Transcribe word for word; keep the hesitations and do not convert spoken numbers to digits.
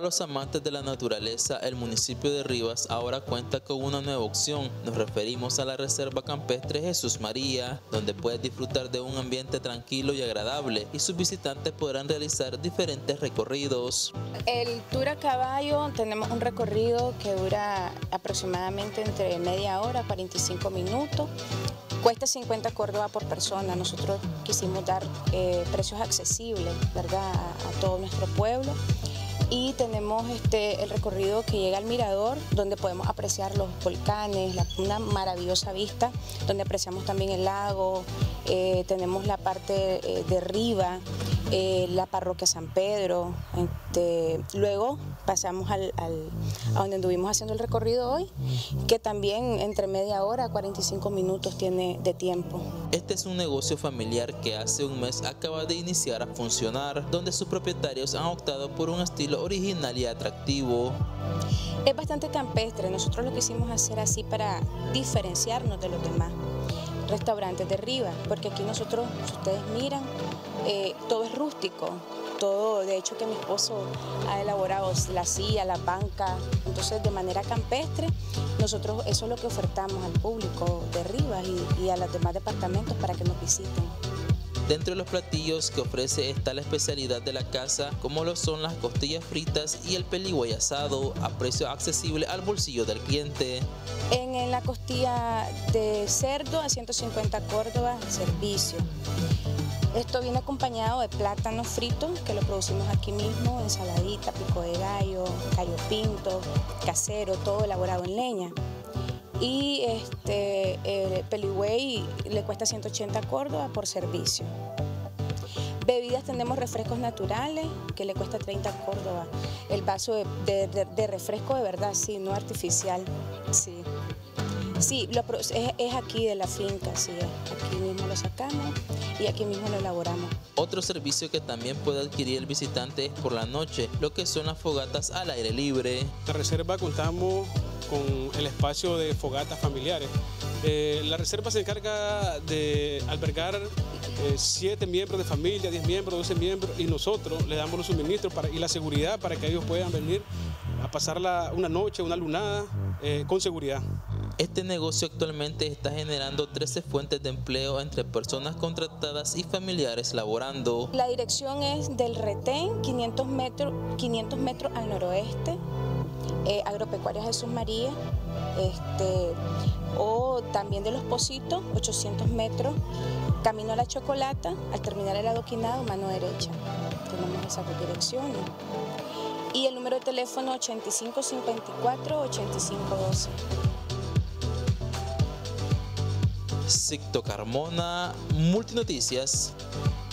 Para los amantes de la naturaleza, el municipio de Rivas ahora cuenta con una nueva opción. Nos referimos a la Reserva Campestre Jesús María, donde puedes disfrutar de un ambiente tranquilo y agradable, y sus visitantes podrán realizar diferentes recorridos. El tour a caballo, tenemos un recorrido que dura aproximadamente entre media hora, cuarenta y cinco minutos. Cuesta cincuenta córdobas por persona. Nosotros quisimos dar eh, precios accesibles, ¿verdad?, a, a todo nuestro pueblo. Y tenemos este, el recorrido que llega al mirador, donde podemos apreciar los volcanes, la, una maravillosa vista, donde apreciamos también el lago. Eh, tenemos la parte eh, de Riva, eh, la parroquia San Pedro. Este, luego pasamos al, al, a donde anduvimos haciendo el recorrido hoy, que también entre media hora a cuarenta y cinco minutos tiene de tiempo. Este es un negocio familiar que hace un mes acaba de iniciar a funcionar, donde sus propietarios han optado por un estilo original y atractivo. Es bastante campestre. Nosotros lo quisimos hacer así para diferenciarnos de los demás restaurantes de Riva, porque aquí nosotros, si ustedes miran, eh, todo es rústico, todo, de hecho que mi esposo ha elaborado la silla, la banca, entonces de manera campestre, nosotros eso es lo que ofertamos al público de Rivas y, y a los demás departamentos para que nos visiten. Dentro de los platillos que ofrece está la especialidad de la casa, como lo son las costillas fritas y el peligüey asado, a precio accesible al bolsillo del cliente. En, en la costilla de cerdo a ciento cincuenta córdobas, servicio. Esto viene acompañado de plátano frito, que lo producimos aquí mismo, ensaladita, pico de gallo, gallo pinto, casero, todo elaborado en leña. Y este, el peligüey le cuesta ciento ochenta córdobas por servicio. Bebidas, tenemos refrescos naturales, que le cuesta treinta córdobas. El vaso de, de, de, de refresco de verdad, sí, no artificial, sí. Sí, lo, es, es aquí de la finca, sí, aquí mismo lo sacamos y aquí mismo lo elaboramos. Otro servicio que también puede adquirir el visitante es por la noche, lo que son las fogatas al aire libre. En la reserva contamos con el espacio de fogatas familiares. Eh, la reserva se encarga de albergar eh, siete miembros de familia, diez miembros, doce miembros, y nosotros le damos los suministros para, y la seguridad para que ellos puedan venir a pasar la, una noche, una lunada eh, con seguridad. Este negocio actualmente está generando trece fuentes de empleo entre personas contratadas y familiares laborando. La dirección es del Retén, quinientos metros, quinientos metros al noroeste, eh, Agropecuaria Jesús María, este, o también de Los Pocitos, ochocientos metros, camino a La Chocolata, al terminar el adoquinado, mano derecha. Tenemos esas dos direcciones. Y el número de teléfono ochenta y cinco cincuenta y cuatro, ochenta y cinco doce. Sicto Carmona, Multinoticias.